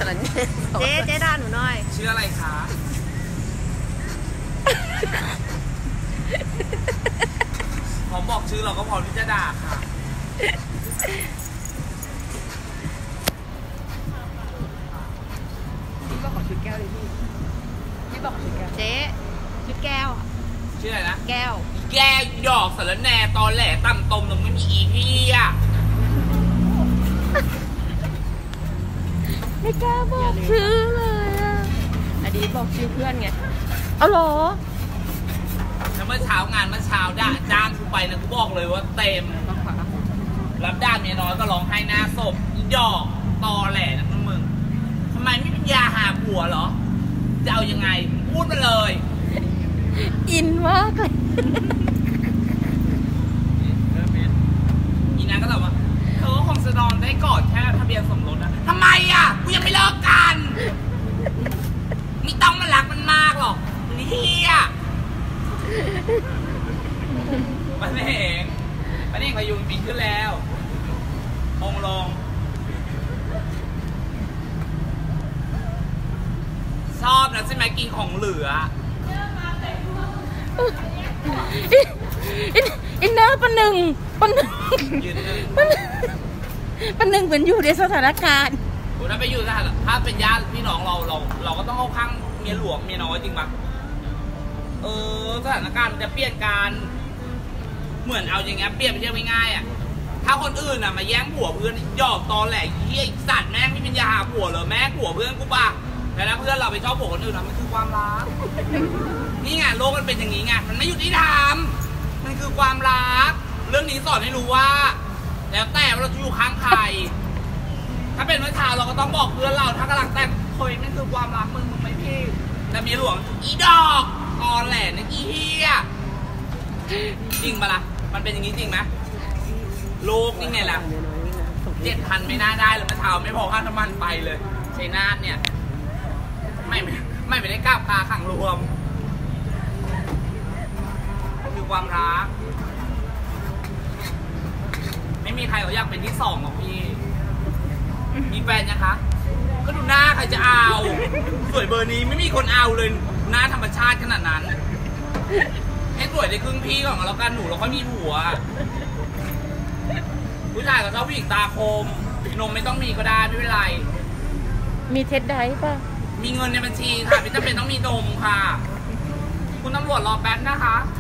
ารแหน่เจ๊ด่าหนูหน่อยชื่ออะไรคะผมบอกชื่อเราก็พอที่จะด่าค่ะพี่บอกขอชุดแก้วเลยพี่บอกขอชุดแก้วเจ๊ชุดแก้วชื่ออะไรนะแก้วหยอกสารแหน่ตอนแหล่ต่ำตมตรงไม่มีอีพี่อ่ะไม่กล้าบอกชื่อเลยอ่ะอดีตบอกชื่อเพื่อนไงเอาหรอแล้วเมื่อเช้างานเมื่อเช้าจ้างกูไปนะกูบอกเลยว่าเต็มรับด้านเมียน้อยก็ร้องไห้หน้าศพหยอกตอแหล่นะมึงทำไมไม่เป็นยาหาผัวเหรอจะเอายังไงพูดมาเลยอินมากเลยอีนั้นก็ตอบว่าเธอคงจะนอนได้กอดแค่ทะเบียนสมรสนะทำไมอ่ะกูยังไม่เลิกกันไม่ต้องมารักมันมากหรอกนี่เฮียมันเองพายุปีขึ้นแล้วองลงชอบนะใช่ไหมกินของเหลืออินเนอร์ปันหนึ่งเหมือนอยู่ในสถานการณ์ถ้าไปอยู่ถ้าเป็นญาติพี่น้องเราก็ต้องเข้าข้างเมียหลวงเมียน้อยจริงปะสถานการณ์มันจะเปลี่ยนการเหมือนเอาอย่างเงี้ยเปลี่ยนไปเที่ยวง่ายๆอ่ะถ้าคนอื่นอ่ะมาแย่งผัวเพื่อนหยอกตอแหลเหี้ยสัตว์แม่งไม่เป็นยาหาผัวเหรอแม่ผัวเพื่อนกูปะแต่ถ้าเพื่อนเราไปชอบผัวคนอื่นมันคือความรักนี่ไงโลกมันเป็นอย่างนี้ไงมันไม่ยุติธรรมมันคือความรักเรื่องนี้สอนให้รู้ว่าแล้วแต่เราจะอยู่ข้างใครถ้าเป็นเมื่อเช้าเราก็ต้องบอกเพื่อนเราถ้ากำลังแต่งเฮ้ยนั่นคือความรักมึงไม่พี่แต่เมียหลวงอีดอกตอแหลนะอีเฮียจริงปะล่ะมันเป็นอย่างนี้จริงไหมโลกนี่ไงล่ะ7,000ไม่น่าได้เลยเมื่อเช้าไม่พอค่าน้ำมันไปเลยชัยนาทเนี่ยไม่ได้กล้าพาขังรวมคือความรักไม่มีใครเขาอยากเป็นที่สองหรอกพี่มีแฟนนะคะก็ดูหน้าใครจะเอาสวยเบอร์นี้ไม่มีคนเอาเลยหน้าธรรมชาติขนาดนั้นให้สวยได้ครึ่งพี่ก่อนแล้วกันหนูเราก็มีผัวผู้ชายก็ชอบผู้หญิงตาคมนมไม่ต้องมีก็ได้ไม่เป็นไรมีเท็ดไดป่ะมีเงินในบัญชีค่ะไม่จำเป็นต้องมีนมค่ะคุณตำรวจรอแป๊บนะคะ